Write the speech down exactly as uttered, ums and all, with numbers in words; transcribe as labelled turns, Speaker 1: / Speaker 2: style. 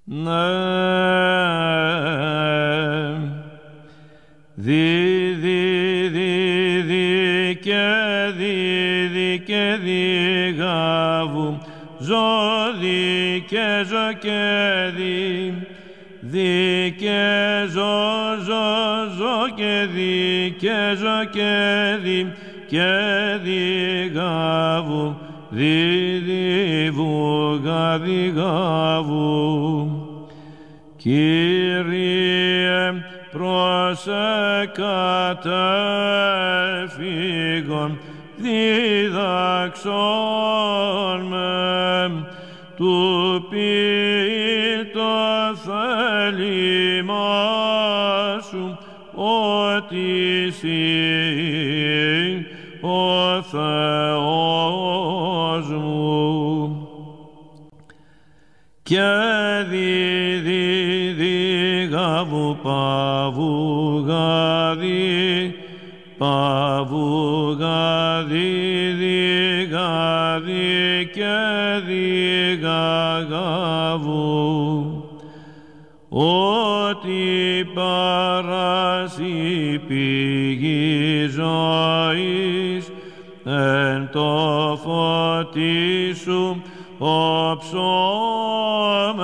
Speaker 1: Ναι, δι, δι, δι, δι, και δι, δι, και δι, γαβού, ζω, δι, και ζω, και δι, δι, και ζω, ζω, ζω, και δι, και ζω, και δι, και δι, γαβού, δι, δι, βου, γα, δι, γαβού. Κύριε, προσε κατέφυγον, διδάξον με, του ποιητό θέλημά σου, ότι εσύ ο Θεός μου. Και δι, δι, δι, γαβού, παβού, γαδί, παβού, γαδί, δι, γαδί, και δι, γα, γαβού. Ότι παράσι πηγή ζωής, εν το φωτί σου, ο ψώμος